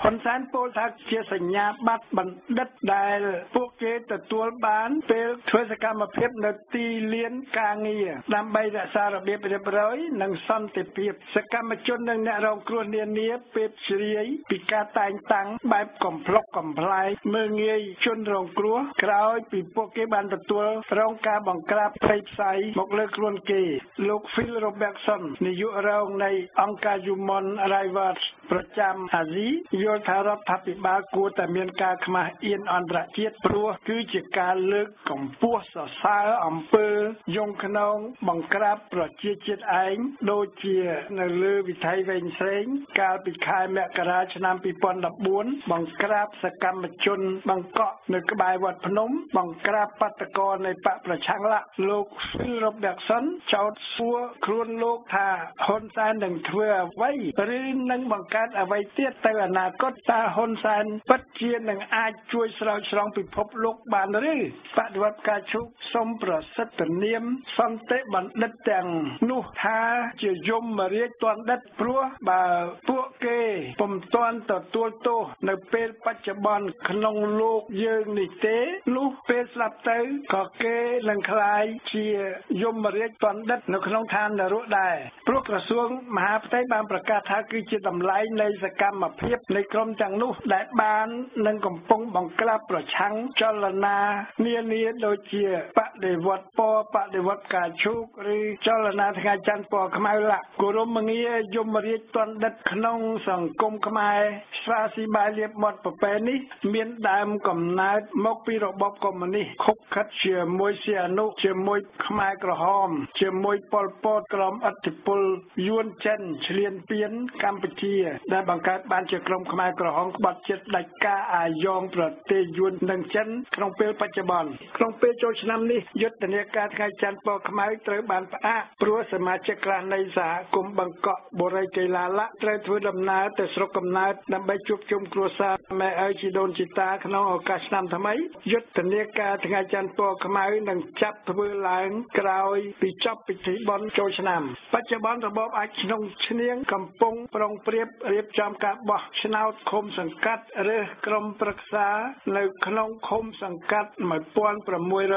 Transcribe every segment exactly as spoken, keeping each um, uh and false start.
ហ៊ុនសែនពោលថាជាសញ្ញាបត្របណ្ឌិតដែលពួកគេទទួលបានពេលធ្វើសកម្មភាពនៅទីលានការងារដើម្បីរក្សារបៀបរៀបរយនិងសន្តិភាពសកម្មជននិងអ្នករងគ្រោះនានាពេលជ្រាយពីការតែងតាំងបែបកំប្លុកកំប្លែងមើលងាយជនរងគ្រោះក្រោយពីពួកគេបានទទួលរងការបង្ក្រាបផ្ទៃផ្សាយមកលើខ្លួនគេលោក Phil Robertson នាយករងនៃអង្គការ Human Rights ប្រចាំអាស៊ីយល់ថារដ្ឋាភិបាលគួរតែមានការខ្មាស់អៀនអន្តរជាតិព្រោះគឺជាការលើកកម្ពស់សរសើរអំពើយងខ្នងបង្ក្រាបប្រជាជាតិឯងដូចជានៅលើវិថីវែងស្រេងកាលពីខែមករាឆ្នាំពីរពាន់ដប់បួនបង្ក្រាបសកម្មជនបង្កក់នៅក្បែរវត្តភ្នំបង្ក្រាបបាតកោនៃបកប្រឆាំងឡាក់លោក Phil Robertson ចោទសួរខ្លួនលោកថាហ៊ុនសែននឹងធ្វើអ្វីឬនឹងបង្កើតអ្វីទៀតទៅអនាគតតើហ៊ុនសែនពិតជានឹងអាចជួយស្រោចស្រង់ពិភពលោកបានឬបដិវត្តការឈូកសូមប្រសិទ្ធនាមសន្តិបណ្ឌិតទាំងនោះថាជាយមរាជទណ្ឌិតព្រោះបើពួកគេពុំទាន់ទទួលទោសនៅពេលបច្ចុប្បន្នក្នុងលោកយើងនេះទេនោះពេលស្លាប់ទៅក៏គេនឹងក្លាយជាយមរាជទណ្ឌិតនៅក្នុងឋាននរកដែរព្រោះក្រសួងមហាផ្ទៃបានប្រកាសថាគឺជាតម្លៃនៃសកម្មភាពនៃក្រុមទាំងនោះដែលបាននឹងកំពុងបង្ក្រាបប្រឆាំងចលនានានាដូចជាបដិវត្តពណ៌បដិវត្តការឈូកឬចលនាថ្ងៃច័ន្ទពណ៌ខ្មៅឡាក់គោរមងារយមរាជទណ្ឌិតក្នុងសង្គមខ្មែរស្រាស៊ីបាយលៀបមាត់ប្រពែនេះមានដើមកំណើតមកពីរបបកុម្មុយនីសខុបខិតជាមួយសៀអនុជាមួយខ្មែរក្រហមជាមួយប៉ុលពតក្រោមឥទ្ធិពលយួនចិនឈ្លានពានកម្ពុជាដែលបង្កើតបានជាក្រុមខ្មែរក្រហមក្បត់ចិត្តដាច់ការអាយ៉ងប្រទេសយួននិងចិនក្នុងពេលបច្ចុប្បន្នក្នុងពេលចូលឆ្នាំនេះយុទ្ធនាការថ្ងៃច័ន្ទពណ៌ខ្មៅត្រូវបានផ្អាកព្រោះសមាជិកខ្លះនៃសហគមន៍បង្កក់បូរីកេឡាឡាក់ត្រូវធ្វើដំណើរទៅស្រុកកំណើតដើម្បីជួបជុំគ្រួសារម៉ែឪជីដូនជីតាក្នុងឱកាសឆ្នាំថ្មីយុទ្ធនាការថ្ងៃច័ន្ទពណ៌ខ្មៅនឹងចាប់ធ្វើឡើងក្រោយពីចប់ពិធីបុណ្យចូលឆ្នាំបច្ចុប្បន្នរបបអាចក្នុងឈ្នៀងកំពុងប្រុងប្រៀបរៀបចំការបោះឆ្នោតឃុំសង្កាត់ឬក្រុមប្រឹក្សានៅក្នុងឃុំសង្កាត់một nghìn sáu trăm bốn mươi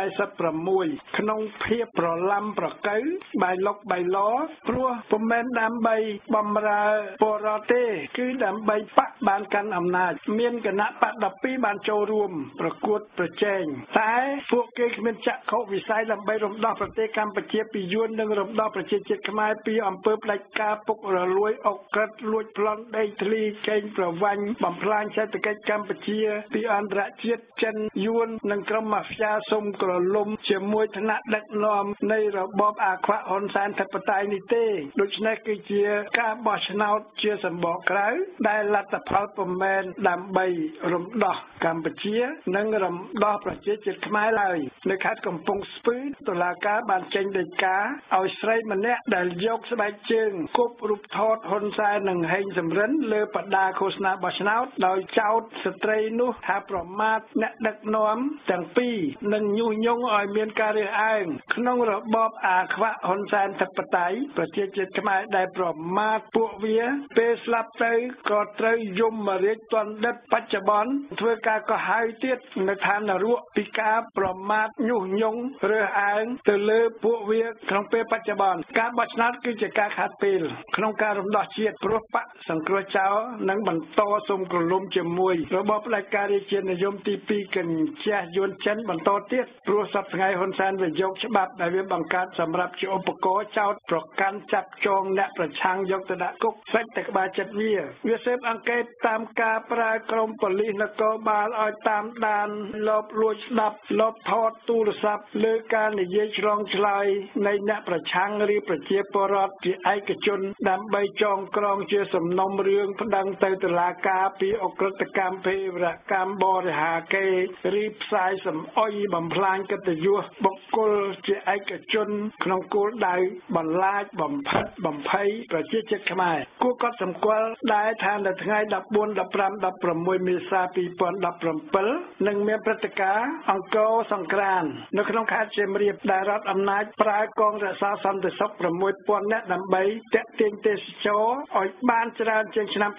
sáuក្នុងភាពប្រឡំប្រកៅបាយលុកបាយឡព្រោះពុំមែនដើម្បីបំរើពលរដ្ឋទេគឺដើម្បីបកបានកាន់អំណាចមានគណៈបកដប់ពីរបានចូលរួមប្រកួតប្រជែងតែពួកគេគ្មានចក្ខុវិស័យដើម្បីរំដោះប្រទេសកម្ពុជាពីយួននិងរំដោះប្រជាជាតិខ្មែរពីអំពើផ្ដាច់ការពុករលួយអុកក្រិតលួចប្លន់ដីធ្លីកេងប្រវ័ញ្ចបំផ្លាញសេដ្ឋកិច្ចកម្ពុជាពីអន្តរជាតិចិនយួននិងក្រុមម៉ាហ្វៀសុំក្រលុំជាមួយថ្នាក់ដឹកនាំនៃរបបអាខ្វាក់ហ៊ុនសែនធិបតេយ្យនេះទេដូច្នេះគឺជាការបោះឆ្នោតជាសម្បកក្រៅដែលលទ្ធផលពុំមែនដើម្បីរំដោះកម្ពុជានិងរំដោះប្រជាជាតិខ្មែរឡើយនៅខេត្តកំពង់ស្ពឺតុលាការបានចេញដីកាឲ្យស្រីម្នាក់ដែលយកស្បែកជើងគប់រូបថតហ៊ុនសែននិងហេងសំរិនលើបដាឃោសនាបោះឆ្នោតដោយចោទស្ត្រីនោះថាប្រមាថអ្នកដឹកនាំទាំងពីរនិងញុះញង់ឲ្យមានការរើសអើងក្នុងរបបអាខ្វាក់ហ៊ុនសែនធិបតេយ្យប្រជាជាតិខ្មែរដែលប្រមាថពួកវាពេលស្លាប់ទៅក៏ត្រូវយមរាជទណ្ឌិតបច្ចុប្បន្នធ្វើការកោះហៅទៀតនៅឋាននរកពីការប្រមាថញុះញង់រើសអើងទៅលើពួកវាក្នុងពេលបច្ចុប្បន្នការបោះឆ្នោតគឺជាការខាត់ពេលក្នុងការរំដោះជាតិព្រោះបកសង្គ្រោះចោលនិងបន្តសុំក្រឡុំជាមួយរបបផ្ដាច់ការរាជានិយមទីពីរកញ្ជះយួនចិនបន្តទៀតព្រោះសប្តាហ៍ថ្ងៃហ៊ុនសែនវាយកច្បាប់ដែលវាបង្កើតសម្រាប់ជាឧបករណ៍ចោទប្រកាន់ចាប់ចងអ្នកប្រឆាំងយកទៅដាក់គុកសាច់តែក្បាលចិត្តវាវាស៊ើបអង្កេតតាមការប្រើក្រមប៉ូលីសនគរបាលឲ្យតាមដានលបលួចស្ដាប់លបថតទូរស័ព្ទលើការនិយាយឆ្លងឆ្លើយនៃអ្នកប្រឆាំងឬប្រជាពលរដ្ឋជាឯកជនដើម្បីចងក្រងជាសំណុំរឿងប្តឹងទៅតុលាការពីអក្រិតកម្មភេរកម្មបរិហាកេរឬផ្សាយសំអុយបំផ្លាញកិត្តិយសបុគ្គលជាឯកជនក្នុងគោលដៅបន្លាចបំផិតបំភ័យប្រជាជាតិខ្មែរគួរកត់សម្គាល់ដែរថានៅថ្ងៃដប់បួន ដប់ប្រាំ ដប់ប្រាំមួយមេសាពីរពាន់ដប់ប្រាំនឹងមានព្រឹត្តិការណ៍អង្គរសង្ក្រាន្តនៅក្នុងខេត្តសៀមរាបដែលរដ្ឋអំណាចប្រើកងរក្សាសន្តិសុខ ៦ពាន់ នាក់ដើម្បីទាក់ទាញទេសចរឲ្យបានច្រើនជាងឆ្នាំពីរពាន់ដ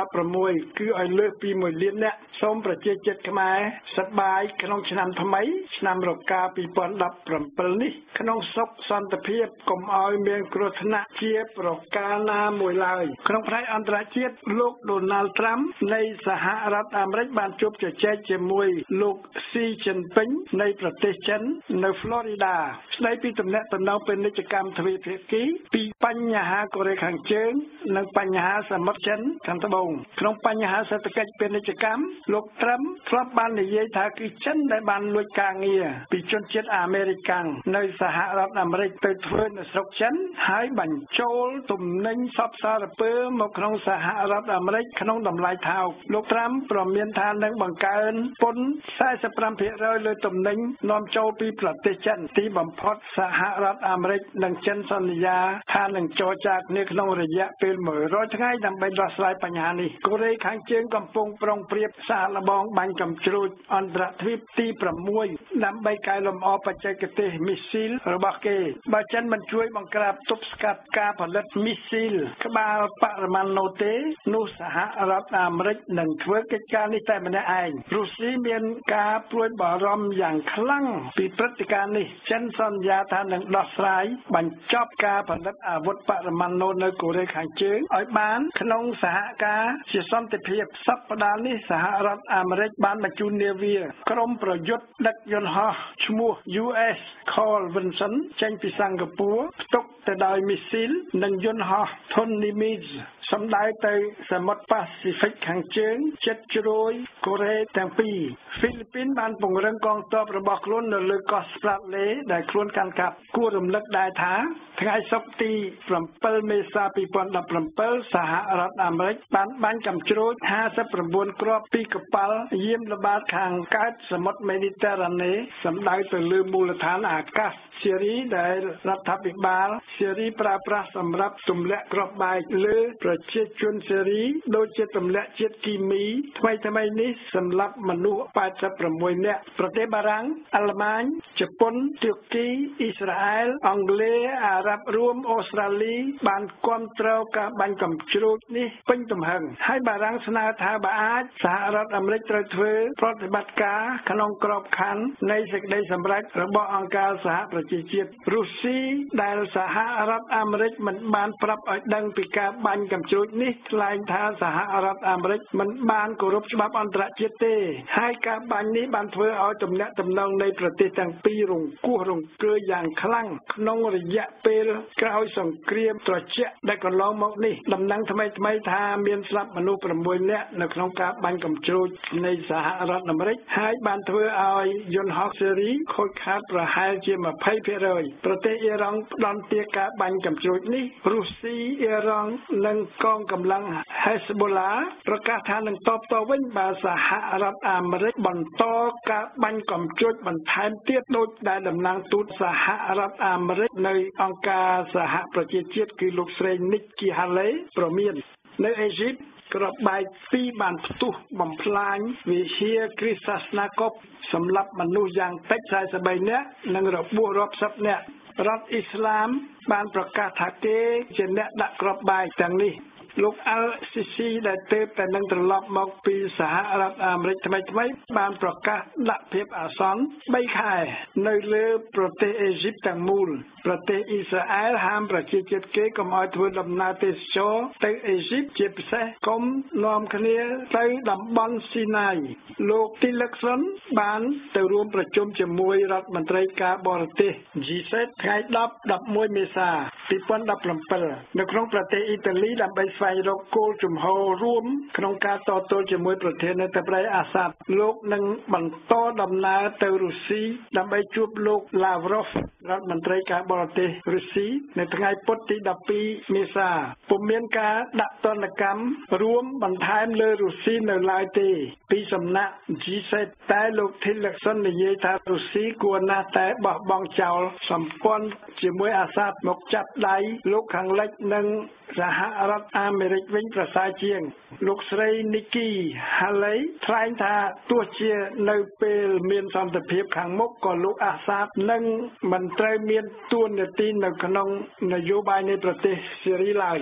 ដប់ប្រាំមួយគឺឲ្យលើសពីមួយលានអ្នកសូមប្រជាជាតិខ្មែរសប្បាយក្នុងឆ្នាំថ្មីឆ្នាំរកាពីរពាន់ដប់ប្រាំពីរនេះក្នុងសុខសន្តិភាពកុំឲ្យមានគ្រោះថ្នាក់ជាប្រការណាមួយឡើយក្នុងផ្នែកអន្តរជាតិលោក Donald Trump នៃសហរដ្ឋអាមេរិកបានជួបជជែកជាមួយលោក Xi Jinping នៃប្រទេសចិននៅ Florida ស្ដីពីទំនាក់ទំនងពាណិជ្ជកម្មទ្វេភាគីពីបញ្ហាកូរ៉េខាងជើងនិងបញ្ហាសមុទ្រចិនខាងត្បូងក្នុងបញ្ហាសេដ្ឋកិច្ចពាណិជ្ជកម្មលោក Trump ធ្លាប់បាននិយាយថាគឺចិនដែលបានលួចការងារពីជនជាតិអាមេរិកាំងនៅសហរដ្ឋអាមេរិកទៅធ្វើនៅស្រុកចិនហើយបញ្ចូលទំនិញសពសារពើមកក្នុងសហរដ្ឋអាមេរិកក្នុងតម្លៃថោកលោក Trump ប្រមានថានឹងបង្កើនពន្ធ four to forty percent លើទំនិញនាំចូលពីប្រទេសចិនទីបំផុតសហរដ្ឋអាមេរិកនិងចិនសន្យាថានឹងចរចាគ្នាក្នុងរយៈពេលone hundredថ្ងៃដើម្បីដោះស្រាយបញ្ហានេះកូរ៉េខាងជើងកំពុងប្រុងប្រៀបសាកល្បងបាញ់កាំជ្រួចអន្តរទ្វីបទីsixដើម្បីកែលម្អបច្ចេកទេសមីស៊ីលរបស់គេបើចិនមិនជួយបង្ក្រាបទប់ស្កាត់ការផលិតមីស៊ីលក្បាលបរិមាណូទេនោះសហរដ្ឋអាមេរិកនឹងធ្វើកិច្ចការនេះតែម្នាក់ឯងរុស្ស៊ីមានការព្រួយបារម្ភយ៉ាងខ្លាំងពីព្រឹត្តិការណ៍នេះចិនសន្យាថានឹងដោះស្រាយបញ្ចប់ការផលិតអាវុធបរិមាណូនៅកូរ៉េខាងជើងឲ្យបានក្នុងសហការជាសន្តិភាពសប្តាហ៍នេះសហរដ្ឋអាមេរិកបានបញ្ជូននាវាក្រុមប្រយុទ្ធដឹកយន្តហោះឈ្មោះ U S Carl Vinson ចេញពីសិង្ហបុរីផ្ទុកទៅដោយមីស៊ីលនិងយន្តហោះធុននីមីសសម្ដៅទៅសមុទ្រប៉ាស៊ីហ្វិកខាងជើងជិតជ្រោយកូរ៉េទាំងពីរហ្វីលីពីនបានពង្រឹងកងទ័ពរបស់ខ្លួននៅលើកោះស្ប្រាតលេដែលខ្លួនកាន់កាប់គួររំលឹកដែរថាថ្ងៃសុក្រទីsevenមេសាtwo thousand seventeenសហរដ្ឋអាមេរិកបានបាញ់កាំជ្រួចfifty-nineគ្រាប់ពីកប៉ាល់យាមល្បាតខាងកើតសមុទ្រមេឌីទែរ៉ាណេសម្ដៅទៅលើមូលដ្ឋានអាកាសស៊េរីដែលរដ្ឋាភិបាលស៊េរីប្រើប្រាស់សម្រាប់ទម្លាក់គ្រាប់បែកលើប្រជាជនស៊េរីដូចជាទម្លាក់ជាតិគីមីថ្មីថ្មីនេះសម្រាប់មនុស្សeighty-sixនាក់ប្រទេសបារាំងអាល្លឺម៉ាញជប៉ុនទួរគីអ៊ីស្រាអែលអង់គ្លេសអារ៉ាប់រួមអូស្ត្រាលីបានគាំទ្រការបាញ់កាំជ្រួចនេះពេញទំហឹងហើយបារាំងស្នើថាបើអាចសហរដ្ឋអាមេរិកត្រូវធ្វើប្រតិបត្តិការក្នុងក្របខ័ណ្ឌនៃសេចក្តីសម្រេចរបស់អង្គការសហប្រជាជាតិរុស្ស៊ីដែលសហរដ្ឋអាមេរិកមិនបានប្រាប់ឲ្យដឹងពីការបាញ់កាំជ្រួចនេះថ្លែងថាសហរដ្ឋអាមេរិកមិនបានគោរពច្បាប់អន្តរជាតិទេហើយការបាញ់នេះបានធ្វើឲ្យទំនាក់ទំនងនៃប្រទេសទាំងពីររង្គោះរង្គើយ៉ាងខ្លាំងក្នុងរយៈពេលក្រោយសង្គ្រាមត្រជាក់ដែលកន្លងមកនេះដំណឹងថ្មីថ្មីថាមានស្លាប់មនុស្សsixនាក់នៅក្នុងការបាញ់កាំជ្រួចនៃសហរដ្ឋអាមេរិកហើយបានធ្វើឲ្យយន្តហោះស៊េរីខូចខាតប្រហែលជាtwenty percentប្រទេសអ៊ីរ៉ង់ផ្ដន់ទាការបាញ់កាំជ្រួចនេះរុស្ស៊ីអ៊ីរ៉ង់និងកងកម្លាំង Hezbollah ប្រកាសថានឹងតបតវិញបើសហរដ្ឋអាមេរិកបន្តការបាញ់កាំជ្រួចបន្ថែមទៀតដោយដែលតំណាងទូតសហរដ្ឋអាមេរិកនៅអង្គការសហប្រជាជាតិគឺលោកស្រី Nikki Haley ប្រមាននៅអេស៊ីបគ្រាប់បែកពីរបានផ្ទុះបំផ្លាញវិហារគ្រីស្ទសាសនាកុបសម្លាប់មនុស្សយ៉ាងតិចforty-threeនាក់និងរបួសរាប់សិបនាក់រដ្ឋអ៊ីស្លាមបានប្រកាសថាគេជាអ្នកដាក់គ្រាប់បែកទាំងនេះលោក Al-Sisi ដែលទើបតែនឹងត្រឡប់មកពីសហរដ្ឋអាមេរិកថ្មីថ្មីបានប្រកាសដាក់ភាពអាសន្នthreeខែនៅលើប្រទេសអេស៊ីបទាំងមូលប្រទេសអ៊ីស្រាអែលហាមប្រជាជាតិគេកុំឲ្យធ្វើដំណើរទេសចរទៅអេស៊ីបជាពិសេសកុំនាំគ្នាទៅតំបន់ស៊ីណាយលោក Tillerson បានទៅរួមប្រជុំជាមួយរដ្ឋមន្ត្រីការបរទេស G seven ថ្ងៃten elevenមេសាtwo thousand seventeenនៅក្នុងប្រទេសអ៊ីតាលីដើម្បីស្វែងរកគោលជំហររួមក្នុងការតទល់ជាមួយប្រធានាធិបតីអាសាដលោកនឹងបន្តដំណើរទៅរុស្ស៊ីដើម្បីជួបលោក Lavrov រដ្ឋមន្ត្រីការបរទេសរុស្ស៊ីនៅថ្ងៃពុធទីtwelveមេសាពុំមានការដាក់ទណ្ឌកម្មរួមបន្ថែមលើរុស្ស៊ីនៅឡើយទេពីសំណាក់ G seven តែលោក Tillerson និយាយថារុស្ស៊ីគួរណាស់តែបោះបង់ចោលសម្ព័ន្ធជាមួយអាសាដមកចាប់ដៃលោកខាងលិចនិងសហរដ្ឋអាមេរិកវិញប្រសើរជាងលោកស្រី Nikki Haley ថ្លែងថាទោះជានៅពេលមានសន្តិភាពខាងមុខក៏លោកអាសាដនឹងមិនត្រូវមានតួនាទីនៅក្នុងនយោបាយនៃប្រទេសស៊េរីឡើយ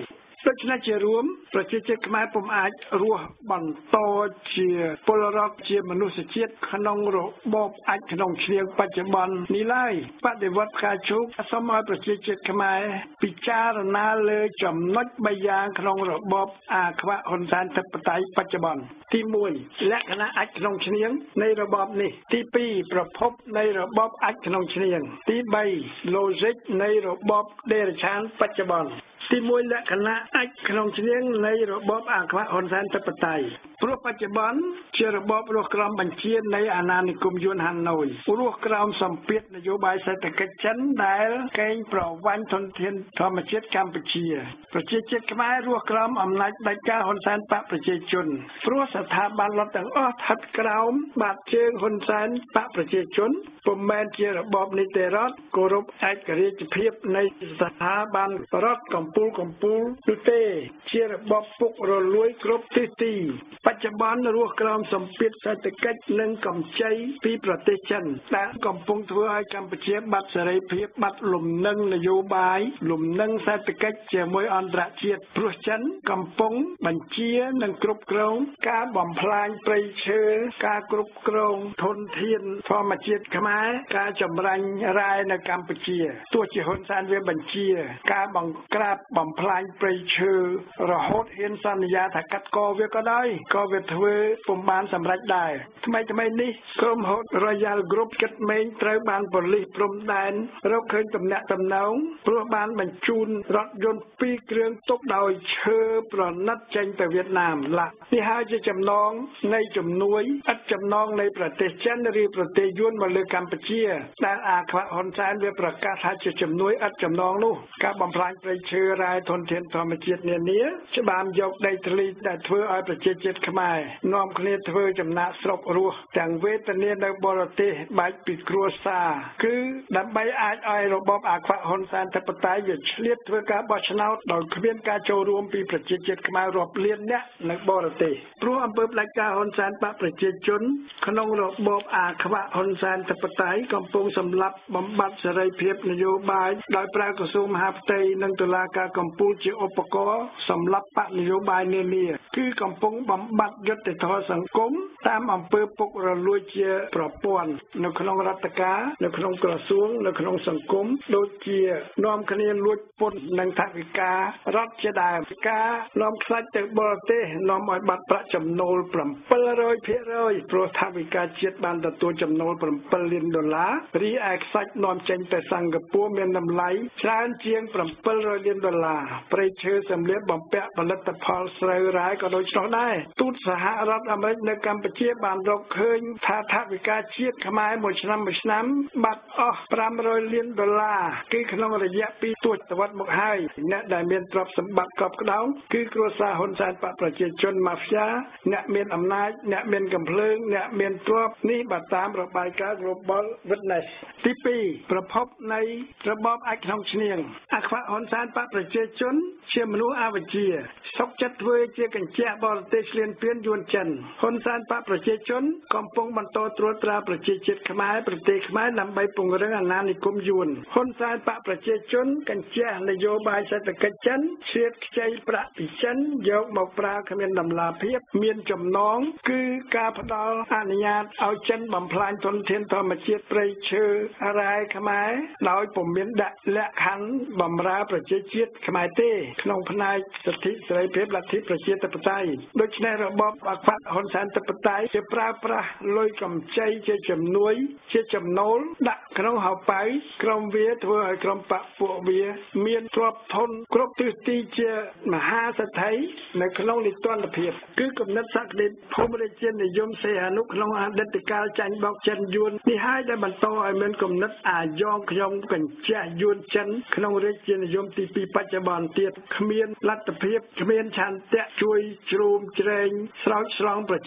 ដូច្នេះជារួមប្រជាជាតិខ្មែរពុំអាចរស់បន្តជាពលរដ្ឋជាមនុស្សជាតិក្នុងរបបអាចក្នុងឈ្នាងបច្ចុប្បន្ននេះឡើយបដិវត្តផ្កាឈូកសូមឲ្យប្រជាជាតិខ្មែរពិចារណាលើចំណុចបីយ៉ាងក្នុងរបបអាខ្វាក់ហ៊ុនសែនធិបតេយ្យបច្ចុប្បន្នទីមួយលក្ខណៈអាចក្នុងឈ្នាងនៃរបបនេះទីពីរប្រភពនៃរបបអាចក្នុងឈ្នាងទីបី logic នៃរបបដេរឆានបច្ចុប្បន្នទីមួយលក្ខណៈអាចក្នុងឈ្នាងនៃរបបអាខ្វាក់ហ៊ុនសែនធិបតេយ្យព្រោះបច្ចុប្បន្នជារបបរស់ក្រោមបញ្ជានៃអាណានិគមយួនហាណូយរស់ក្រោមសម្ពាធនយោបាយសេដ្ឋកិច្ចចិនដែលកេងប្រវ័ញ្ចធនធានធម្មជាតិកម្ពុជាប្រជាជាតិខ្មែររស់ក្រោមអំណាចដាច់ការហ៊ុនសែនបកប្រជាជនព្រោះស្ថាប័នរដ្ឋទាំងអស់ស្ថិតក្រោមបាតជើងហ៊ុនសែនបកប្រជាជនពុំមែនជារបបនីតិរដ្ឋគោរពឯករាជ្យភាពនៃស្ថាប័នរដ្ឋកម្ពុជាកម្ពុជានោះទេជារបបពុករលួយគ្រប់ទិសទីបច្ចុប្បន្នរស់ក្រោមសម្ពាធសេដ្ឋកិច្ចនិងកម្ចីពីប្រទេសចិនដែលកំពុងធ្វើឲ្យកម្ពុជាបាត់សេរីភាពបាត់លំនឹងនយោបាយលំនឹងសេដ្ឋកិច្ចជាមួយអន្តរជាតិព្រោះចិនកំពុងបញ្ជានិងគ្រប់គ្រងការបំផ្លាញព្រៃឈើការគ្រប់គ្រងធនធានធម្មជាតិខ្មែរការចម្រាញ់រ៉ែនៅកម្ពុជាទោះជាហ៊ុនសែនវាបញ្ជាការបង្ក្រាបបំផ្លាញព្រៃឈើរហូតហ៊ានសន្យាថាកាត់កវាក៏ដោយក៏វាធ្វើពុំបានសម្រេចដែរថ្មីថ្មីនេះក្រុមហ៊ុន Royal Group គិតមែងត្រូវបានប៉ូលីសព្រំដែនរកឃើញទំនាក់ទំនងព្រោះបានបញ្ជូនរថយន្តពីរគ្រឿងទុកដោយឈើប្រណិតចេញទៅវៀតណាមឡានេះហើយជាចំណងនៃជំនួយឥតចំណងនៃប្រទេសចិនឬប្រទេសយួនមកលើកម្ពុជាដែលអាខ្វាក់ហ៊ុនសែនវាប្រកាសថាជាជំនួយឥតចំណងនោះការបំផ្លាញព្រៃឈើរ៉ែធនធានធម្មជាតិនានាច្បាមយកដីធ្លីដែលធ្វើឲ្យប្រជាជាតិខ្មែរនាំគ្នាធ្វើចំណាក់ស្រុករស់ទាំងវេទនានៅបរទេសបែកពីគ្រួសារគឺដើម្បីអាចឲ្យរបបអាខ្វាក់ហ៊ុនសែនធិបតេយ្យវាឆ្លៀតធ្វើការបោះឆ្នោតដោយគ្មានការចូលរួមពីប្រជាជាតិខ្មែររាប់លានអ្នកនៅបរទេសព្រោះអំពើផ្ដាច់ការហ៊ុនសែនបកប្រជាជនក្នុងរបបអាខ្វាក់ហ៊ុនសែនធិបតេយ្យកំពុងសម្លាប់បំបត្តិសេរីភាពនយោបាយដោយប្រើក្រសួងមហាផ្ទៃនិងតុលាការកម្ពុជាជាឧបករណ៍សម្រាប់បកនយោបាយនានាគឺកំពុងបំបត្តិយុត្តិធម៌សង្គមតាមអំពើពុករលួយជាប្រព័ន្ធនៅក្នុងរដ្ឋការនៅក្នុងក្រសួងនៅក្នុងសង្គមដូចជានាំគ្នាលួចពន្ធនិងថវិការដ្ឋជាដើមការនាំខ្សាច់ទៅបរទេសនាំឲ្យបាត់ប្រាក់ចំណូល700%ព្រោះថវិកាជាតិបានទទួលចំណូល7លានដុល្លាររីឯខ្សាច់នាំចេញទៅសិង្ហបុរីមានតម្លៃច្រើនជាង700លានដុល្លារព្រៃឈើសម្លៀកបំពាក់ផលិតផលស្រូវរ៉ែក៏ដូចនោះដែរទូតសហរដ្ឋអាមេរិកនៅកម្ពុជាបានរកឃើញថាថវិកាជាតិខ្មែរមួយឆ្នាំមួយឆ្នាំបាត់អស់500លានដុល្លារគឺក្នុងរយៈពីរទសវត្សរ៍មកហើយអ្នកដែលមានទ្រព្យសម្បត្តិកប់ក្តោងគឺគ្រួសារហ៊ុនសែនបកប្រជាជនម៉ាហ្វយ៉ាអ្នកមានអំណាចអ្នកមានកំភ្លើងអ្នកមានទ្រព្យនេះបើតាមរបាយការណ៍ Global Witness ទីពីរប្រភពនៃរបបអាចក្នុងឈ្នាងអាខ្វាក់ហ៊ុនសែនបកប្រជាជនជាមនុស្សអវិជ្ជាសុកចិត្តធ្វើជាកញ្ចក់បរទេសឈ្លានពានយួនចិនហ៊ុនសែនបកប្រជាជនកំពុងបន្តត្រួតត្រាប្រជាជាតិខ្មែរប្រទេសខ្មែរដើម្បីពង្រឹងអាណានិគមយួនហ៊ុនសែនបកប្រជាជនកញ្ចក់នយោបាយសេដ្ឋកិច្ចចិនជ្រៀតខ្ចីប្រាក់ពីចិនយកមកប្រើគ្មានដំណាភាពមានចំណងគឺការផ្ដល់អនុញ្ញាតឲ្យចិនបំផ្លាញធនធានធម្មជាតិព្រៃឈើរ៉ែខ្មែរដោយពុំមានដាក់លក្ខខណ្ឌបម្រើប្រជាជាតិខ្មែរទេក្នុងផ្នែកសិទ្ធិសេរីភាពលទ្ធិប្រជាធិបតេយ្យដូច្នេះរបបអាខ្វាក់ហ៊ុនសែនធិបតេយ្យជាប្រើប្រាស់លុយកម្ចីជាជំនួយជាចំណូលដាក់ក្នុងហោប៉ៅក្រុមវាធ្វើឲ្យក្រុមបកពួកវាមានទ្រព្យធនគ្រប់ទិសទីជាមហាសេដ្ឋីនៅក្នុងនីតិរដ្ឋភាពគឺគំនិតសក្តិភូមិរាជានិយមសេហនុក្នុងអតីតកាលចាញ់បោកចិនយួននេះហើយដែលបន្តឲ្យមានគំនិតអាយ៉ងខ្ញុំកញ្ចក់យួនចិនក្នុងរាជានិយមទីពីរបច្ចុប្បន្នទៀតគ្មានលទ្ធភាពគ្មានឆន្ទៈជួយជ្រោមជ្រែងស្រោចស្រង់ប្រជាជាតិខ្មែរ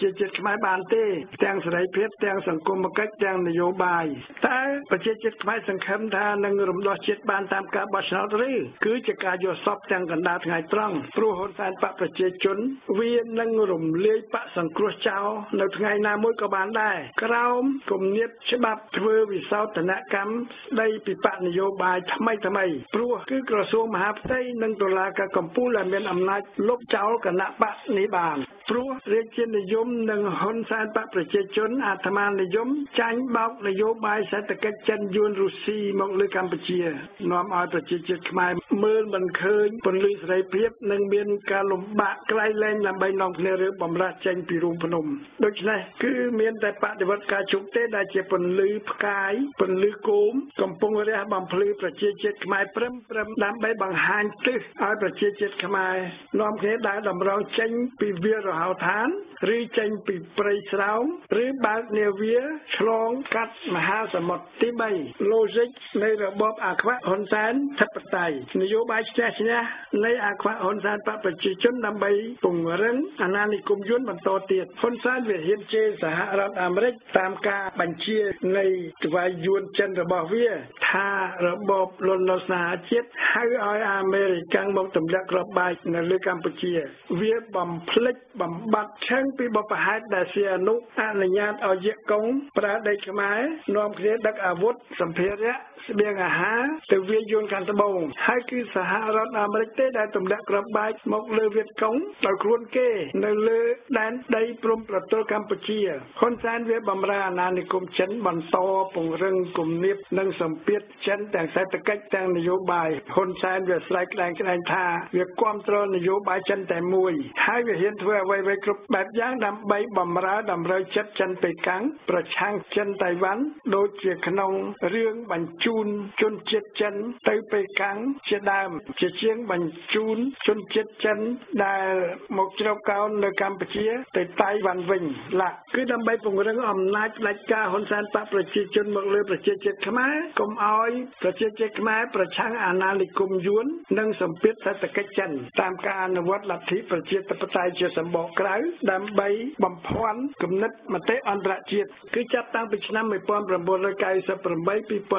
ខ្មែរបានទេទាំងសេរីភាពទាំងសង្គមគិច្ចទាំងនយោបាយតែប្រជាជាតិខ្មែរសង្ឃឹមថានឹងរំដោះជាតិបានតាមការបោះឆ្នោតឬគឺជាការយល់សប្តិទាំងកណ្ដាលថ្ងៃត្រង់ព្រោះហ៊ុនសែនបកប្រជាជនវានឹងរំលាយបកសង្គ្រោះចោលនៅថ្ងៃណាមួយក៏បានដែរក្រោមគំនាបច្បាប់ធ្វើវិសោធនកម្មស្ដីពីបកនយោបាយថ្មីថ្មីព្រោះគឺក្រសួងមហាផ្ទៃនិងតុលាការកំពូលដែលមានអំណាចលុបចោលគណៈបកនេះបានព្រោះរាជានិយមនិងហ៊ុនសែនបកប្រជាជនអាត្មានិយមចាញ់បោកនយោបាយសេដ្ឋកិច្ចចិនយួនរុស្ស៊ីមកលើកម្ពុជានាំឲ្យប្រជាជាតិខ្មែរមើលមិនឃើញពន្លឺសេរីភាពនិងមានការលំបាកក្រៃលែងដើម្បីនាំគ្នារឿងបំរាស់ចេញពីរូងភ្នំដូច្នេះគឺមានតែបដិវត្តការជុកទេដែលជាពន្លឺផ្កាយពន្លឺគោមកំពុងរះបំភ្លឺប្រជាជាតិខ្មែរព្រឹមព្រឹមដើម្បីបង្ហាញទិសឲ្យប្រជាជាតិខ្មែរនាំគ្នាដើរតម្រង់ចេញពីវាលរហោឋានឬចេញពីព្រៃស្រោងឬបើកនាវាឆ្លងកាត់មហាសមុទ្រទីបី logic នៃរបបអាខ្វាក់ហ៊ុនសែនធិបតេយ្យនយោបាយឈ្នះឈ្នះនៃអាខ្វាក់ហ៊ុនសែនបកប្រជាជនដើម្បីពង្រឹងអាណានិគមយួនបន្តទៀតហ៊ុនសែនវាហ៊ានជេរសហរដ្ឋអាមេរិកតាមការបញ្ជានៃទ្វាយយួនចិនរបស់វាថារបបលន់នល់ស្នេហាជាតិហៅឲ្យអាមេរិកមកទម្លាក់គ្រាប់បែកនៅលើកម្ពុជាវាបំភ្លេចបំបត្តិឆឹងពីបបហេតុដែលសៀអនុអនុញ្ញាតឲ្យយៈកុងប្រើដីខ្មែរនាំគ្នាដឹកអាវុធសម្ភារៈស្បៀងអាហារទៅវាយយួនខាងត្បូងហើយគឺសហរដ្ឋអាមេរិកទេដែលទម្លាក់គ្រាប់បែកមកលើវៀតកុងដោយខ្លួនគេនៅលើដែនដីព្រំប្រទល់កម្ពុជាហ៊ុនសែនវាបំរើអាណានិគមចិនបន្តពង្រឹងគំនាបនិងសម្ពាធចិនទាំងសេដ្ឋកិច្ចទាំងនយោបាយហ៊ុនសែនវាស្រែកក្លែងក្លែងថាវាគ្រប់គ្រងនយោបាយចិនតែមួយហើយវាហ៊ានធ្វើអ្វីៗគ្រប់បែបយ៉ាងដើម្បីបំរើតម្រូវចិត្តចិនប៉េកាំងប្រឆាំងចិនតៃវ៉ាន់ដូចជាក្នុងរឿងបញ្ជូនជនជាតិចិនទៅប៉េកាំងជាដើមជាជាងបញ្ជូនជនជាតិចិនដែលមកជ្រកកោននៅកម្ពុជាទៅតៃវ៉ាន់វិញឡាគឺដើម្បីពង្រឹងអំណាចផ្ដាច់ការហ៊ុនសែនបកប្រជាជនមកលើប្រជាជាតិខ្មែរកុំឲ្យប្រជាជាតិខ្មែរប្រឆាំងអាណានិគមយួននិងសម្ពាធសេដ្ឋកិច្ចចិនតាមការអនុវត្តលទ្ធិប្រជាធិបតេយ្យជាសម្បកក្រៅដើម្បីបំភាន់គំនិតមតិអន្តរជាតិគឺចាប់តាំងពីឆ្នាំnineteen ninety-eight 2003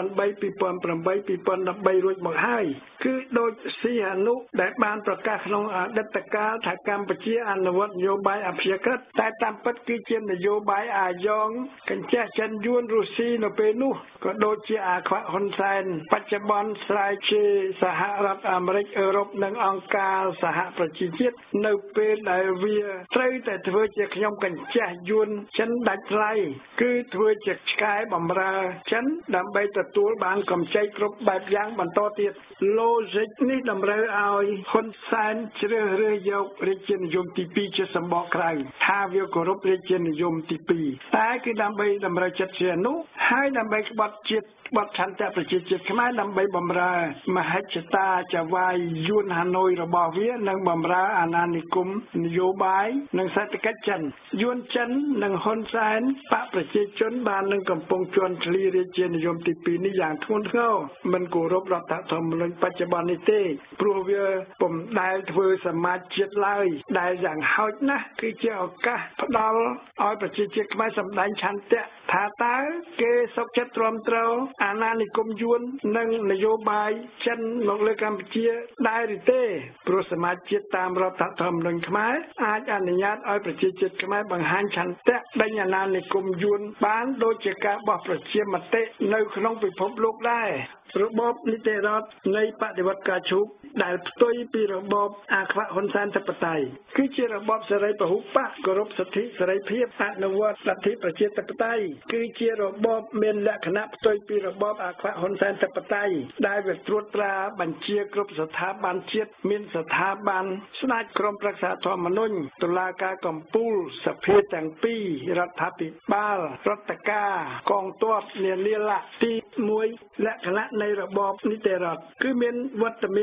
2008 2013រួចមកហើយគឺដូចសីហនុដែលបានប្រកាសក្នុងអតីតកាលថាកម្ពុជាអនុវត្តនយោបាយអព្យាក្រឹតតែតាមពិតគឺជានយោបាយអាយ៉ងកញ្ចេះចិនយួនរុស្ស៊ីនៅពេលនោះក៏ដូចជាអាខ្វាក់ហ៊ុនសែនបច្ចុប្បន្នស្រែកជេរសហរដ្ឋអាមេរិកអឺរ៉ុបនិងអង្គការសហប្រជាជាតិនៅពេលដែលវាត្រូវតែធ្វើជាខ្ញុំកញ្ចេះយួនចិនដាច់ថ្លៃគឺធ្វើជាឆ្កែបំរើចិនដើម្បីទទួលបានកម្ចីគ្រប់បែបយ៉ាងបន្តទៀត logic នេះតម្រូវឲ្យហ៊ុនសែនជ្រើសរើសយករាជានិយមទីពីរជាសម្បកក្រៅថាវាគោរពរាជានិយមទីពីរតែគឺដើម្បីតម្រូវចិត្តជានោះហើយដើម្បីក្បត់ជាតិបត់ឆន្ទៈប្រជាជាតិខ្មែរដើម្បីបំរើមហិច្ឆតាចវាយយួនហាណូយរបស់វានិងបំរើអាណានិគមនយោបាយនិងសេដ្ឋកិច្ចចិនយួនចិននិងហ៊ុនសែនបកប្រជាជនបាននឹងកំពុងជន់ឈ្លីរាជានិយមទីពីរនេះយ៉ាងធ្ងន់ធ្ងរមិនគោរពរដ្ឋធម្មនុញ្ញបច្ចុប្បន្ននេះទេព្រោះវាពុំដែលធ្វើសមាជជាតិឡើយដែលយ៉ាងហោចណាស់គឺជាឱកាសផ្ដល់ឲ្យប្រជាជាតិខ្មែរសម្ដែងឆន្ទៈថាតើគេសុខចិត្តទ្រាំទ្រអាណានិគមយួននិងនយោបាយចិនមកលើកម្ពុជាដែរឬទេព្រោះសមាជជាតិតាមរដ្ឋធម្មនុញ្ញខ្មែរអាចអនុញ្ញាតឲ្យប្រជាជាតិខ្មែរបង្ហាញឆន្ទៈដេញអាណានិគមយួនបានដូចជាការបោះប្រជាមតិនៅក្នុងពិភពលោកដែររបបនីតិរដ្ឋនៃបដិវត្តការឈូកដែលផ្ទុយពីរបបអាខ្វាក់ហ៊ុនសែនធិបតេយ្យគឺជារបបសេរីពហុបកគោរពសិទ្ធិសេរីភាពអនុវត្តលទ្ធិប្រជាធិបតេយ្យគឺជារបបមានលក្ខណៈផ្ទុយពីរបបអាខ្វាក់ហ៊ុនសែនធិបតេយ្យដែលវាត្រួតត្រាបញ្ជាគ្រប់ស្ថាប័នជាតិមានស្ថាប័នស្ដេចក្រមប្រឹក្សាធម្មនុញ្ញតុលាការកំពូលសភាទាំងពីររដ្ឋាភិបាលរដ្ឋការកងទ័ពនានាលៈទីមួយលក្ខណៈនៃរបបនីតិរដ្ឋគឺមានវត្តមានស្ថា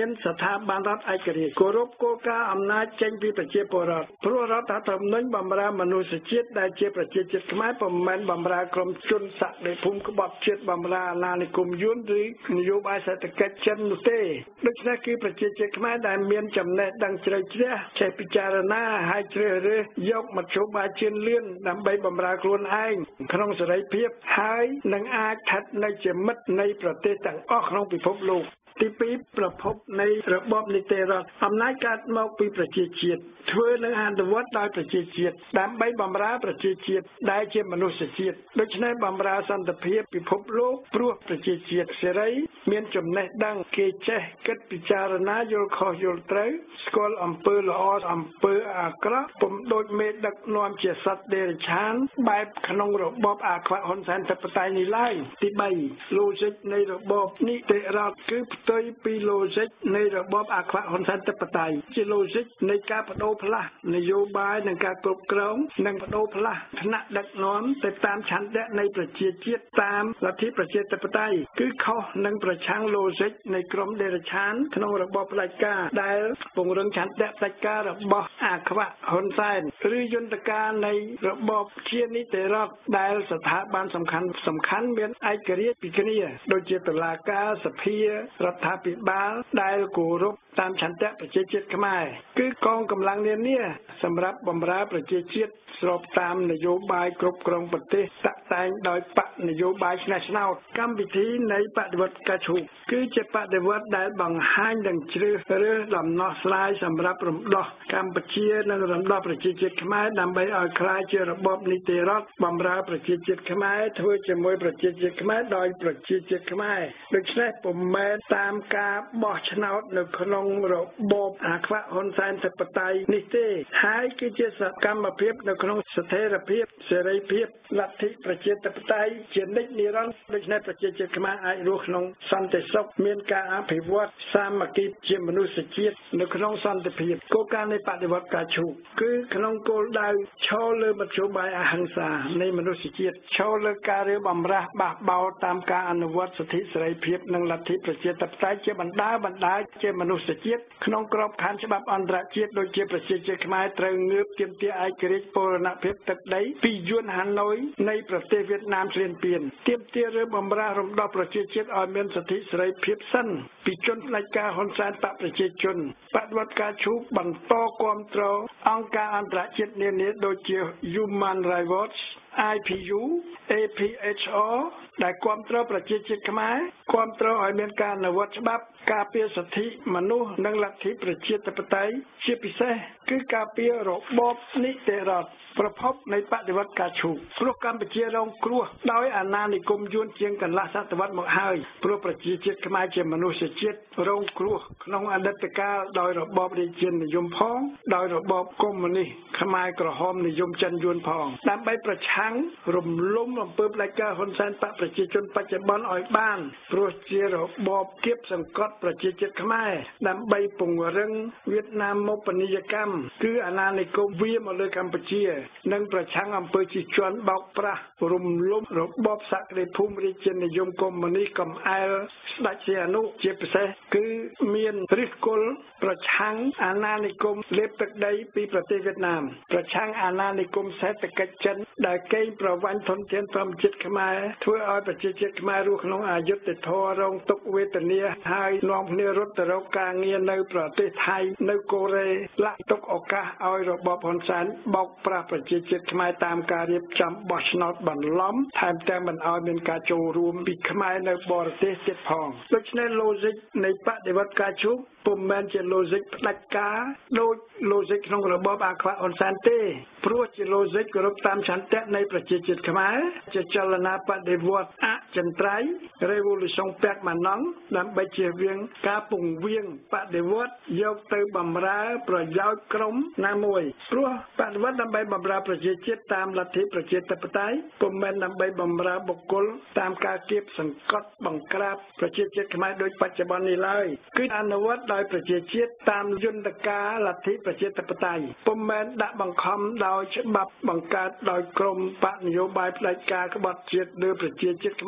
ថាបានរដ្ឋឯករាជ្យគោរពគោលការណ៍អំណាចចេញពីប្រជាពលរដ្ឋព្រោះរដ្ឋធម្មនុញ្ញបម្រើមនុស្សជាតិដែលជាប្រជាជាតិខ្មែរពុំមែនបម្រើក្រុមជនសក្តិភូមិក្បត់ជាតិបម្រើអាណានិគមយួនឬនយោបាយសេដ្ឋកិច្ចចិននោះទេដូច្នេះគឺប្រជាជាតិខ្មែរដែលមានចំណេះដឹងជ្រៅជ្រះចេះពិចារណាហើយជ្រើសរើសយកមធ្យោបាយជឿនលឿនដើម្បីបម្រើខ្លួនឯងក្នុងសេរីភាពហើយនឹងអាចស្ថិតនៅជាមិត្តនៃប្រទេសទាំងអស់ក្នុងពិភពលោកទីពីរប្រភពនៃរបបនីតិរដ្ឋអំណាចកើតមកពីប្រជាជាតិធ្វើនិងអនុវត្តដោយប្រជាជាតិដើម្បីបម្រើប្រជាជាតិដែលជាមនុស្សជាតិដូច្នេះបម្រើសន្តិភាពពិភពលោកព្រោះប្រជាជាតិសេរីមានចំណេះដឹងគេចេះគិតពិចារណាយល់ខុសយល់ត្រូវស្គាល់អំពើល្អអំពើអាក្រក់ពុំដូចមេដឹកនាំជាសត្វដេរឆានបែបក្នុងរបបអាខ្វាក់ហ៊ុនសែនធិបតេយ្យនេះឡើយទីបី logic នៃរបបនីតិរដ្ឋគឺផ្ទុយពី logic នៃរបបអាខ្វាក់ហ៊ុនសែនធិបតេយ្យជា logic នៃការបដូរផ្លាស់នយោបាយនិងការគ្រប់គ្រងនិងបដូរផ្លាស់ថ្នាក់ដឹកនាំទៅតាមឆន្ទៈនៃប្រជាជាតិតាមលទ្ធិប្រជាធិបតេយ្យគឺខុសនឹងប្រឆាំង logic នៃក្រមដេរឆានក្នុងរបបផ្ដាច់ការដែលពង្រឹងឆន្ទៈផ្ដាច់ការរបស់អាខ្វាក់ហ៊ុនសែនឬយន្តការនៃរបបជានីតិរដ្ឋដែលស្ថាប័នសំខាន់សំខាន់មានឯករាជ្យពីគ្នាដូចជាតុលាការសភារដ្ឋាភិបាលដែលគោរពតាមឆន្ទៈប្រជាជាតិខ្មែរគឺកងកម្លាំងនានាសម្រាប់បម្រើប្រជាជាតិស្របតាមនយោបាយគ្រប់គ្រងប្រទេសតាក់តែងដោយបកនយោបាយឆ្នះឆ្នោតកម្មវិធីនៃបដិវត្តកាឈូគឺជាបដិវត្តដែលបង្ហាញនិងជ្រើសរើសដំណោះស្រាយសម្រាប់រំដោះកម្ពុជានិងរំដោះប្រជាជាតិខ្មែរដើម្បីឲ្យក្លាយជារបបនីតិរដ្ឋបម្រើប្រជាជាតិខ្មែរធ្វើជាមួយប្រជាជាតិខ្មែរដោយប្រជាជាតិខ្មែរដូច្នេះពុំមែនតាមការបោះឆ្នោតនៅក្នុងរបបអាខ្វាក់ហ៊ុនសែនធិបតេយ្យនេះទេហើយគឺជាសកម្មភាពនៅក្នុងស្ថិរភាពសេរីភាពលទ្ធិប្រជាធិបតេយ្យជានិច្ចនិរន្តរ៍ដូច្នេះប្រជាជាតិខ្មែរអាចរស់ក្នុងសន្តិសុខមានការអភិវឌ្ឍសាមគ្គីជាមនុស្សជាតិនៅក្នុងសន្តិភាពគោលការណ៍នៃបដិវត្តការឈូកគឺក្នុងគោលដៅឈរលើមធ្យោបាយអហិង្សានៃមនុស្សជាតិឈរលើការរើបំរាស់បះបោរតាមការអនុវត្តសិទ្ធិសេរីភាពនិងលទ្ធិប្រជាធិបតេយ្យជាបណ្ដាបណ្ដាជាមនុស្សជាតិក្នុងក្របខ័ណ្ឌច្បាប់អន្តរជាតិដូចជាប្រជាជាតិខ្មែរត្រូវងើបទាមទារឯករាជ្យបូរណភាពទឹកដីពីយួនហាណូយនៃប្រទេសវៀតណាមឈ្លានពានទាមទាររើបំរាស់រំដោះប្រជាជាតិឲ្យមានសិទ្ធិសេរីភាពសិនពីជនផ្ដាច់ការហ៊ុនសែនបកប្រជាជនបដិវត្តការឈូកបន្តគាំទ្រអង្គការអន្តរជាតិនានាដូចជា Human Rights Watch I P U A P H R ដែលគាំទ្រប្រជាជាតិខ្មែរគាំទ្រឲ្យមានការអនុវត្តច្បាប់ការពារសិទ្ធិមនុស្សនិងលទ្ធិប្រជាធិបតេយ្យជាពិសេសគឺការពាររបបនីតិរដ្ឋប្រភពនៃបដិវត្តការឈូកព្រោះកម្ពុជារងគ្រោះដោយអាណានិគមយួនជាងកន្លះសតវត្សមកហើយព្រោះប្រជាជាតិខ្មែរជាមនុស្សជាតិរងគ្រោះក្នុងអតីតកាលដោយរបបរាជានិយមផងដោយរបបកុម្មុយនីសខ្មែរក្រហមនិយមចិនយួនផងដើម្បីប្រឆាំងរំលំអំពើផ្ដាច់ការហ៊ុនសែនបកប្រជាជនបច្ចុប្បន្នឲ្យបានព្រោះជារបបគៀបសង្កត់ប្រជាជាតិខ្មែរដើម្បីពង្រឹងវៀតណាមមកបនីយកម្មគឺអាណានិគមវាមកលើកម្ពុជានិងប្រឆាំងអំពើជិះជាន់បោកប្រាស់រំលំរបបសក្តិភូមិរាជានិយមកុម្មុយនីសកំអែលស្ដេចសីហនុជាពិសេសគឺមានរិះគល់ប្រឆាំងអាណានិគមលេបទឹកដីពីប្រទេសវៀតណាមប្រឆាំងអាណានិគមសេដ្ឋកិច្ចចិនដែលកេងប្រវ័ញ្ចធនធានធម្មជាតិខ្មែរធ្វើឲ្យប្រជាជាតិខ្មែររស់ក្នុងអយុត្តិធម៌រងទុក្ខវេទនាហើយនាំគ្នារត់ទៅរកការងារនៅប្រទេសថៃនៅកូរ៉េលាក់ទុកឱកាសឲ្យរបបហ៊ុនសែនបោកប្រាស់ប្រជាជាតិខ្មែរតាមការរៀបចំបោះឆ្នោតបន្លំថែមទាំងមិនឲ្យមានការចូលរួមពីខ្មែរនៅបរទេសទៀតផងដូច្នេះ logic នៃបដិវត្តការឈូកពុំមែនជា logic ផ្ដាច់ការដូច logic ក្នុងរបបអាខ្វាក់ហ៊ុនសែនទេព្រោះជា logic គោរពតាមឆន្ទៈនៃប្រជាជាតិខ្មែរជាចលនាបដិវត្តអចិន្ត្រៃយ៍ Revolution Permanente ដើម្បីជៀសវាងការពង្រៀងបដិវត្តយកទៅបម្រើប្រយោជន៍ក្រុមណាមួយព្រោះបដិវត្តដើម្បីបម្រើប្រជាជាតិតាមលទ្ធិប្រជាធិបតេយ្យពុំមែនដើម្បីបម្រើបុគ្គលតាមការគៀបសង្កត់បង្ក្រាបប្រជាជាតិខ្មែរដូចបច្ចុប្បន្ននេះឡើយគឺអនុវត្តដោយប្រជាជាតិតាមយន្តការលទ្ធិប្រជាធិបតេយ្យពុំមែនដាក់បង្ខំដោយច្បាប់បង្កើតដោយក្រមបកនយោបាយផ្ដាច់ការក្បត់ជាតិលើប្រជាជាតិខ្មែរ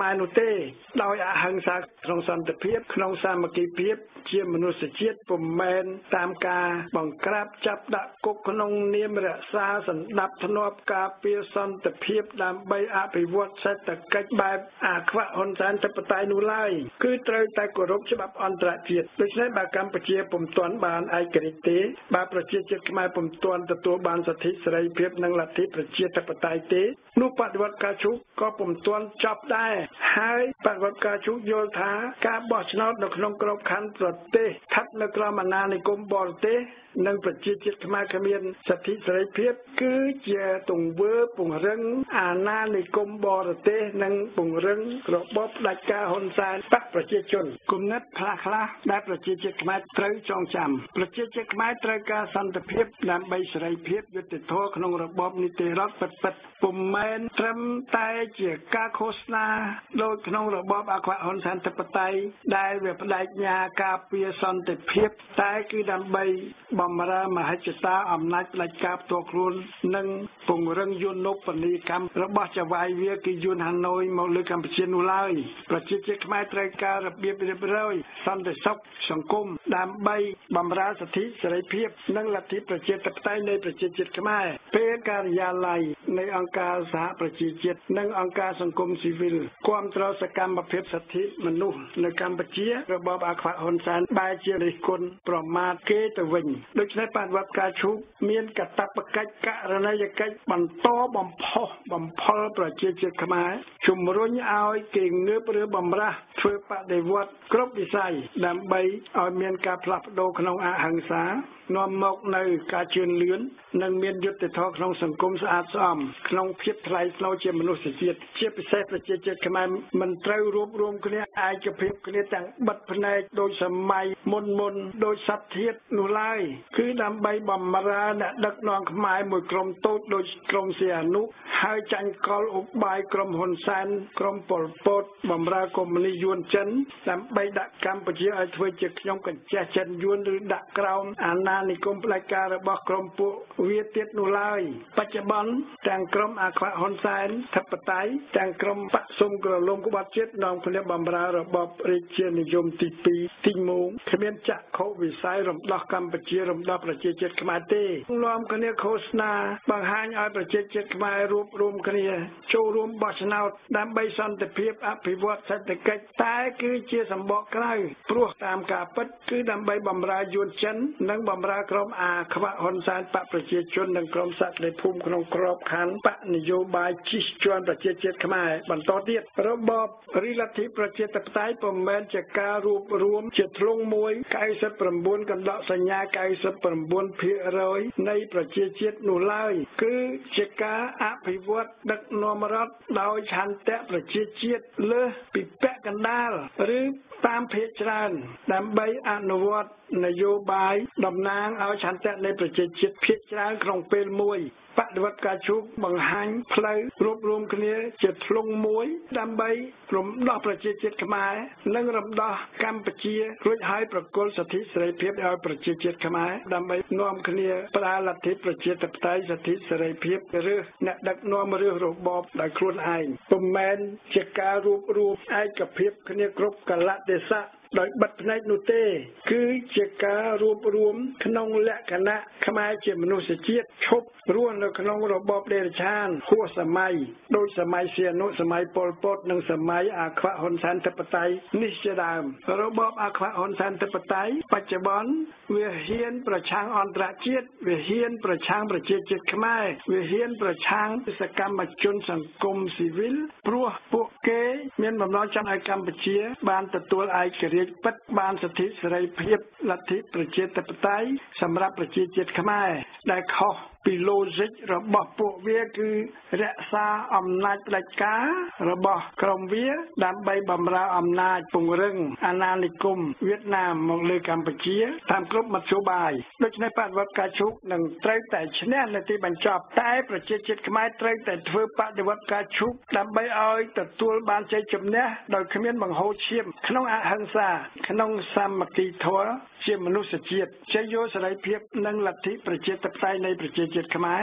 ខ្មែរនោះទេដោយអហិង្សាក្នុងសន្តិភាពក្នុងសាមគ្គីភាពជាមនុស្សជាតិពុំមែនតាមការបង្ក្រាបចាប់ដាក់គុកក្នុងនាមរក្សាសន្តិភាពធ្នាប់ការពារសន្តិភាពដើម្បីអភិវឌ្ឍសេដ្ឋកិច្ចបែបអាខ្វាក់ហ៊ុនសែនធិបតេយ្យនោះឡើយគឺត្រូវតែគោរពច្បាប់អន្តរជាតិដូច្នេះបើកម្ពុជាពុំទាន់បានឯករាជ្យទេបើប្រជាជាតិខ្មែរពុំទាន់ទទួលបានសិទ្ធិសេរីភាពនិងលទ្ធិប្រជាធិបតេយ្យទេនោះបដិវត្តការជូកក៏ពុំទាន់ចប់ដែរហើយបដិវត្តការជូកយល់ថាការបោះឆ្នោតនៅក្នុងក្របខ័ណ្ឌប្រទេសស្ថិតនៅក្រោមអាណានិគមបរទេសនិងប្រជាជាតិខ្មែរគ្មានសិទ្ធិសេរីភាពគឺជាទង្វើពង្រឹងអាណានិគមបរទេសនិងពង្រឹងរបបផ្ដាច់ការហ៊ុនសែនបកប្រជាជនគំនិតខ្លះៗដែលប្រជាជាតិខ្មែរត្រូវចងចាំប្រជាជាតិខ្មែរត្រូវការសន្តិភាពដើម្បីសេរីភាពយុត្តិធម៌ក្នុងរបបនីតិរដ្ឋពិតៗពុំមែនត្រឹមតែជាការឃោសនាដោយក្នុងរបបអខ្វាក់ហ៊ុនសែនធិបតេយ្យដែលវាបដិញ្ញាការពារសន្តិភាពតែគឺដើម្បីបំរើមហិច្ឆតាអំណាចផ្ដាច់ការផ្ទាល់ខ្លួននិងពង្រឹងយន្តពនីកម្មរបស់ចៅហ្វាយវាគឺយន្តហាណូយមកលើកម្ពុជានោះឡើយប្រជាជាតិខ្មែរត្រូវការរបៀបរៀបរយសន្តិសុខសង្គមដើម្បីបំរើសិទ្ធិសេរីភាពនិងលទ្ធិប្រជាធិបតេយ្យនៃប្រជាជាតិខ្មែរពេលការិយាល័យនៃអង្គការសហប្រជាជាតិនិងអង្គការសង្គមស៊ីវិលគាំទ្រសកម្មភាពសិទ្ធិមនុស្សនៅកម្ពុជារបបអខ្វាក់ហ៊ុនសែនបែរជារិះគន់ប្រមាថគេទៅវិញដូច្នេះបដិវត្តការឈូកមានកាតព្វកិច្ចករណីយកិច្ចបន្តបំផុសបំផុលប្រជាជាតិខ្មែរជំរុញឲ្យគេងើបឬបំរាស់ធ្វើបដិវត្តគ្រប់វិស័យដើម្បីឲ្យមានការផ្លាស់ប្ដូរក្នុងអហិង្សានាំមកនៅការជឿនលឿននិងមានយុត្តិធម៌ក្នុងសង្គមស្អាតស្អំក្នុងភាពថ្លៃថ្នូរជាមនុស្សជាតិជាពិសេសប្រជាជាតិខ្មែរមិនត្រូវរួបរวมគ្នាឯកភាពគ្នាទាំងបិទភ្នែកដោយសម័យមុនមុនដោយសត្វធាតុនោះឡើយគឺដើម្បីបំរើអ្នកដឹកនាំខ្មែរមួយក្រុមតូចដូចក្រុមសៀអនុហើយចាញ់កលឧបាយក្រុមហ៊ុនសែនក្រុមប៉ុលពតបំរើកុម្មុយនីសយួនចិនដើម្បីដាក់កម្ពុជាឲ្យធ្វើជាខ្ញុំកញ្ចេះចិនយួនឬដាក់ក្រោមអាណានិគមផ្ដាច់ការរបស់ក្រុមពួកវាទៀតនោះឡើយបច្ចុប្បន្នទាំងក្រុមអខ្វាក់ហ៊ុនសែនធិបតេយ្យទាំងក្រុមបកសុំក្រឡុំក្បត់ជាតិនាំគ្នាបំរើរបបរាជានិយមទីពីរទីមូងគ្មានចក្ខុវិស័យរំដោះកម្ពុជារំដោះប្រជាជាតិខ្មែរទេនាំគ្នាឃោសនាបង្ហាញឲ្យប្រជាជាតិខ្មែររួបរวมគ្នាចូលរួមបោះឆ្នោតដើម្បីសន្តិភាពអភិវឌ្ឍសេដ្ឋកិច្ចតែគឺជាសម្បកក្រៅព្រោះតាមការពិតគឺដើម្បីបំរើយួនចិននិងបំរើក្រុមអាខ្វាក់ហ៊ុនសែនបកប្រជាជននិងក្រុមសក្តិភូមិក្នុងក្របខ័ណ្ឌបកនយោបាយជិះជាន់ប្រជាជាតិខ្មែរបន្តទៀតរបបរិលទ្ធិប្រជាធិបតេយ្យពុំមែនជាការរួបរวมជាធ្លុងមួយកៅសិបប្រាំបួនកណ្ដោសញ្ញាកៅសិបប្រាំបួនភាគរយនៃប្រជាជាតិនោះឡើយគឺជាការអភិវឌ្ឍដឹកនាំរដ្ឋដោយឆន្ទៈប្រជាជាតិលើសពីពាក់កណ្ដាលឬតាមភាគច្រើនដើម្បីអនុវត្តនយោបាយតំណាងឲ្យឆន្ទៈនៃប្រជាជាតិភាគច្រើនក្នុងពេលមួយបដិវត្តការជូកបង្ហាញផ្លូវរួបរวมគ្នាជាធ្លុងមួយដើម្បីរំដោះប្រជាជាតិខ្មែរនិងរំដោះកម្ពុជារួចហើយប្រគល់សិទ្ធិសេរីភាពឲ្យប្រជាជាតិខ្មែរដើម្បីនាំគ្នាផ្ដាល់លទ្ធិប្រជាធិបតេយ្យសិទ្ធិសេរីភាពឬអ្នកដឹកនាំឬរបបដោយខ្លួនឯងពុំមែនជាការរួបរวมឯកភាពគ្នាគ្រប់កលៈទេសៈដោយបិទភ្នែកនោះទេគឺជាការរួបរวมក្នុងលក្ខណៈខ្មែរជាមនុស្សជាតិឈប់រស់នៅក្នុងរបបដេរឆានហួសសម័យដោយសម័យសៀនុសម័យប៉ុលពតនិងសម័យអាខ្វាក់ហ៊ុនសែនធិបតេយ្យនេះជាដើមរបបអាខ្វាក់ហ៊ុនសែនធិបតេយ្យបច្ចុប្បន្នវាហ៊ានប្រឆាំងអន្តរជាតិវាហ៊ានប្រឆាំងប្រជាជាតិខ្មែរវាហ៊ានប្រឆាំងសកម្មជនសង្គមស៊ីវិលព្រោះពួកគេមានបំណងចង់ឲ្យកម្ពុជាបានទទួលឯករាជ្យពិតបានសិទ្ធិសេរីភាពលទ្ធិប្រជាធិបតេយ្យសម្រាប់ប្រជាជាតិខ្មែរដែលខុសពី logic របស់ពួកវាគឺរក្សាអំណាចផ្ដាច់ការរបស់ក្រុមវាដើម្បីបំរើអំណាចពង្រឹងអាណានិគមវៀតណាមមកលើកម្ពុជាតាមគ្រប់មធ្យោបាយដូច្នេះបដិវត្តការជូកនឹងត្រូវតែឈ្នះនៅទីបញ្ចប់តែប្រជាជាតិខ្មែរត្រូវតែធ្វើបដិវត្តការជូកដើម្បីឲ្យទទួលបានជ័យជំនះដោយគ្មានបង្ហូរឈាមក្នុងអហិង្សាក្នុងសាមគ្គីធម៌ជាមនុស្សជាតិជ័យយោសេរីភាពនិងលទ្ធិប្រជាធិបតេយ្យនៃប្រជាជាតិខ្មែរ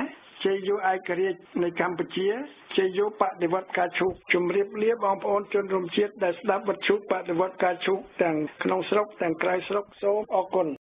ជ័យយោឯករាជ្យនៃកម្ពុជាជ័យយោបដិវត្តការឈូកជំរាបលាបងប្អូនជនរួមជាតិដែលស្ដាប់វិទ្យុបដិវត្តការឈូកទាំងក្នុងស្រុកទាំងក្រៅស្រុកសូមអរគុណ